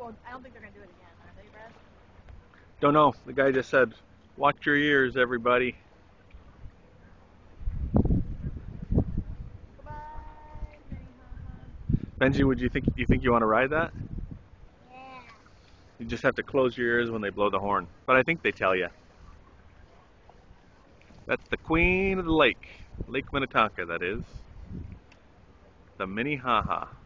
Well, I don't think they're gonna do it again, are they, Brad? Don't know. The guy just said, "Watch your ears, everybody." Goodbye, Minnehaha. Benji, would you think you want to ride that? Yeah. You just have to close your ears when they blow the horn. But I think they tell you. That's the queen of the lake. Lake Minnetonka, that is. The Minnehaha.